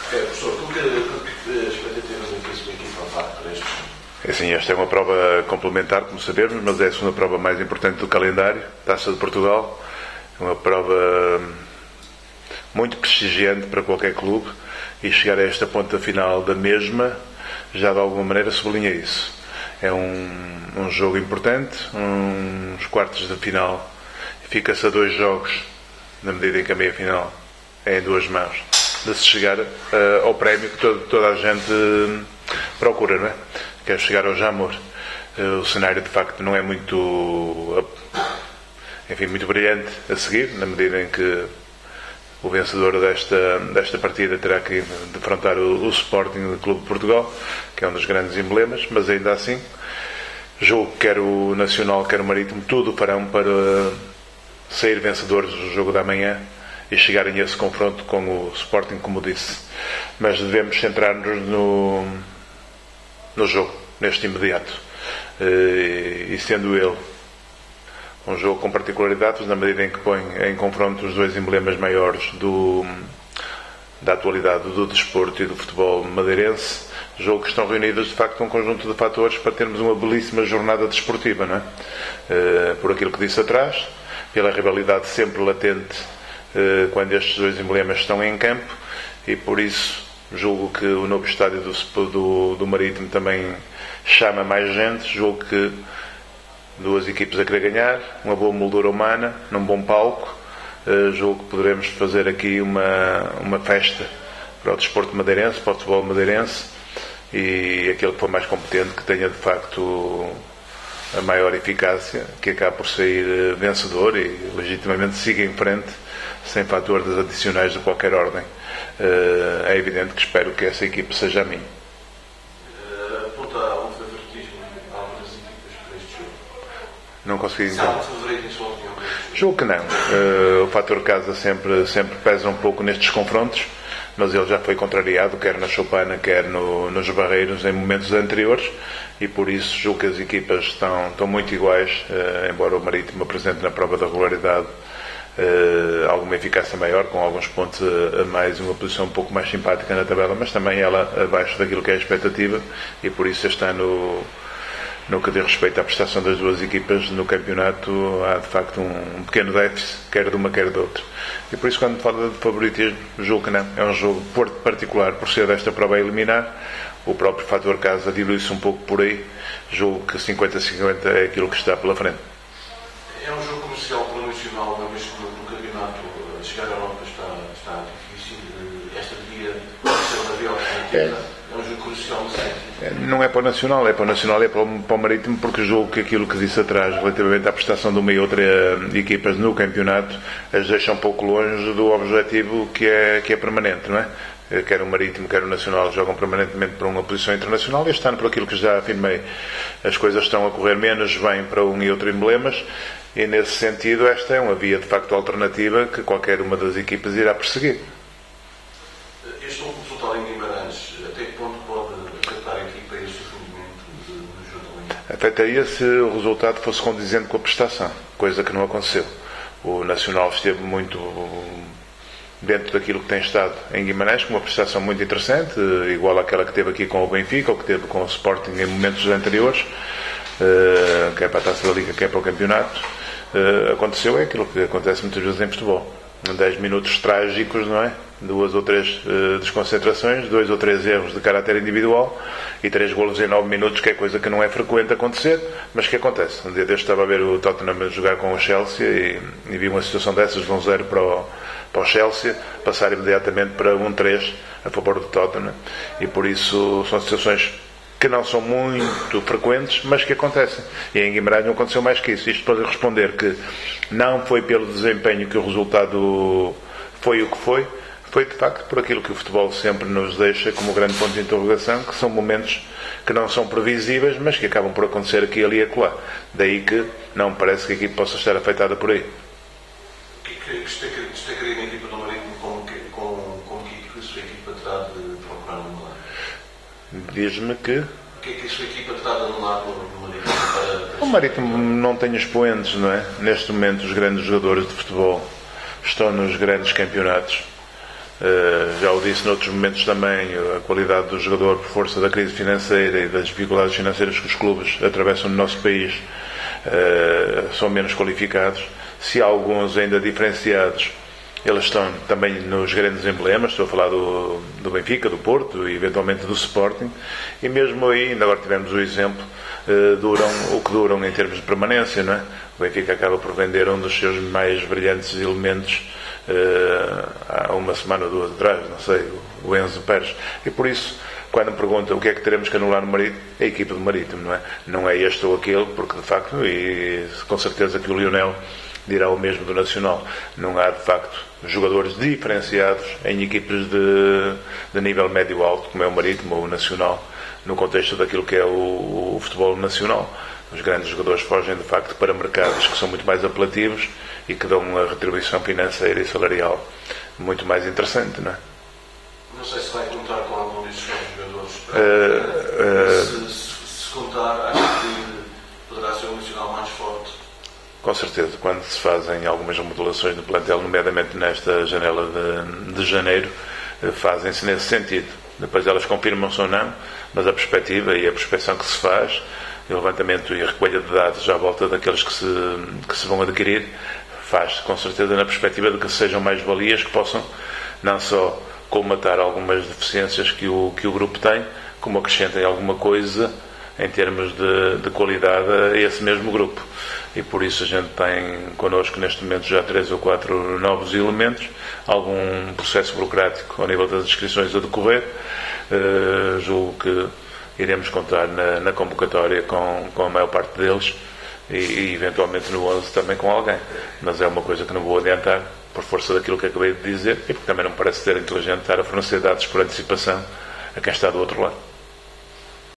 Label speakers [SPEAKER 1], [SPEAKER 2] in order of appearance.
[SPEAKER 1] Professor, que expectativas é que a sua equipa faz para este ano?
[SPEAKER 2] Assim, esta é uma prova complementar, como sabemos, mas é a segunda prova mais importante do calendário, Taça de Portugal. É uma prova muito prestigiante para qualquer clube e chegar a esta ponta final da mesma já de alguma maneira sublinha isso. É um jogo importante, uns quartos de final. Fica-se a 2 jogos, na medida em que a meia-final é em 2 mãos, de se chegar ao prémio que toda a gente procura, não é? Quer chegar ao Jamor. O cenário, de facto, não é muito brilhante a seguir, na medida em que o vencedor desta partida terá que defrontar o Sporting do Clube de Portugal, que é um dos grandes emblemas, mas ainda assim, julgo que quer o Nacional, quer o Marítimo, tudo farão para sair vencedores do jogo da manhã e chegarem a esse confronto com o Sporting, como disse. Mas devemos centrar-nos no jogo, neste imediato. E sendo ele um jogo com particularidades, na medida em que põe em confronto os 2 emblemas maiores da atualidade do desporto e do futebol madeirense, jogo que estão reunidos de facto um conjunto de fatores para termos uma belíssima jornada desportiva, não é? Por aquilo que disse atrás, pela rivalidade sempre latente quando estes 2 emblemas estão em campo, e por isso julgo que o novo estádio do Marítimo também chama mais gente. Julgo que 2 equipes a querer ganhar, uma boa moldura humana, num bom palco. Julgo que poderemos fazer aqui uma festa para o desporto madeirense, para o futebol madeirense, e aquele que for mais competente, que tenha de facto a maior eficácia, que acabe por sair vencedor e legitimamente siga em frente, sem fatores adicionais de qualquer ordem. É evidente que espero que essa equipe seja a minha.
[SPEAKER 1] Aponta ao favoritismo a algumas equipas para este jogo?
[SPEAKER 2] Não consegui
[SPEAKER 1] entender. Há um favorito em sua opinião?
[SPEAKER 2] Julgo que não. O fator casa sempre pesa um pouco nestes confrontos, mas ele já foi contrariado, quer na Choupana, quer nos Barreiros, em momentos anteriores, e por isso julgo que as equipas estão muito iguais, embora o Marítimo apresente na prova da regularidade alguma eficácia maior, com alguns pontos a mais, uma posição um pouco mais simpática na tabela, mas também ela abaixo daquilo que é a expectativa, e por isso este ano, no que diz respeito à prestação das 2 equipas no campeonato, há de facto um pequeno déficit, quer de uma quer de outra. E por isso, quando fala de favoritismo, julgo que não. É um jogo particular por ser desta prova a eliminar. O próprio fator casa dilui-se um pouco por aí. Julgo que 50-50 é aquilo que está pela frente.
[SPEAKER 1] É um jogo comercial para o Nacional, uma vez que no campeonato chegar à Europa está difícil. Esta dia pode ser uma via alternativa. É um jogo crucial no sentido.
[SPEAKER 2] Não é para o Nacional, é para o Marítimo, porque julgo que aquilo que disse atrás relativamente à prestação de uma e outra equipas no campeonato as deixa um pouco longe do objetivo que é permanente, não é? Quer o Marítimo, quer o Nacional jogam permanentemente para uma posição internacional. Este ano, por aquilo que já afirmei, as coisas estão a correr menos bem para um e outro emblemas, e nesse sentido esta é uma via de facto alternativa que qualquer uma das equipas irá perseguir.
[SPEAKER 1] Este último resultado em Guimarães, até que ponto pode afetar a equipa e o seu rendimento no jogo?
[SPEAKER 2] Afetaria se o resultado fosse condizente com a prestação, coisa que não aconteceu. O Nacional esteve muito dentro daquilo que tem estado em Guimarães, com uma prestação muito interessante, igual àquela que teve aqui com o Benfica, ou que teve com o Sporting em momentos anteriores, quer para a Taça da Liga, quer para o campeonato. Aconteceu é aquilo que acontece muitas vezes em futebol. 10 minutos trágicos, não é? 2 ou 3 desconcentrações, 2 ou 3 erros de caráter individual e 3 golos em 9 minutos, que é coisa que não é frequente acontecer, mas que acontece. Um dia deste estava a ver o Tottenham a jogar com o Chelsea e vi uma situação dessas de 1-0 para o Chelsea, passar imediatamente para 1-3 a favor do Tottenham, e por isso são situações que não são muito frequentes, mas que acontecem. E em Guimarães não aconteceu mais que isso. Isto para responder que não foi pelo desempenho que o resultado foi o que foi de facto por aquilo que o futebol sempre nos deixa como grande ponto de interrogação, que são momentos que não são previsíveis, mas que acabam por acontecer aqui, ali e acolá. Daí que não me parece que a equipe possa estar afetada por aí.
[SPEAKER 1] O que destacaria na equipa do Marítimo como que a sua equipa terá de procurar no lado?
[SPEAKER 2] Diz-me que...
[SPEAKER 1] O que é que a sua equipa terá de anular no Marítimo para...
[SPEAKER 2] O Marítimo não tem expoentes, não é? Neste momento os grandes jogadores de futebol estão nos grandes campeonatos. Já o disse noutros momentos também, a qualidade do jogador, por força da crise financeira e das dificuldades financeiras que os clubes atravessam no nosso país, são menos qualificados. Se há alguns ainda diferenciados, eles estão também nos grandes emblemas. Estou a falar do Benfica, do Porto e eventualmente do Sporting, e mesmo aí, ainda agora tivemos o exemplo, duram o que duram em termos de permanência, não é? O Benfica acaba por vender um dos seus mais brilhantes elementos há uma semana ou duas atrás, não sei, o Enzo Pérez. E por isso, quando me perguntam o que é que teremos que anular no Marítimo, é a equipa do Marítimo, não é? Não é este ou aquele, porque de facto, e com certeza que o Lionel dirá o mesmo do Nacional, não há de facto jogadores diferenciados em equipes de nível médio-alto, como é o Marítimo ou o Nacional, no contexto daquilo que é o futebol nacional. Os grandes jogadores fogem de facto para mercados que são muito mais apelativos e que dão uma retribuição financeira e salarial muito mais interessante, não é?
[SPEAKER 1] Não sei se vai contar com algum desses jogadores. Se contar, acho que poderá ser um Nacional mais forte.
[SPEAKER 2] Com certeza, quando se fazem algumas remodelações no plantel, nomeadamente nesta janela de janeiro, fazem-se nesse sentido. Depois elas confirmam-se ou não, mas a perspectiva e a prospecção que se faz, o levantamento e a recolha de dados à volta daqueles que se vão adquirir, faz-se com certeza na perspectiva de que sejam mais-valias, que possam não só colmatar algumas deficiências que o grupo tem, como acrescentem alguma coisa em termos de qualidade a esse mesmo grupo. E por isso a gente tem connosco neste momento já 3 ou 4 novos elementos, algum processo burocrático ao nível das inscrições a decorrer. Julgo que iremos contar na convocatória com a maior parte deles e eventualmente no 11 também com alguém. Mas é uma coisa que não vou adiantar por força daquilo que acabei de dizer, e porque também não me parece ser inteligente estar a fornecer dados por antecipação a quem está do outro lado.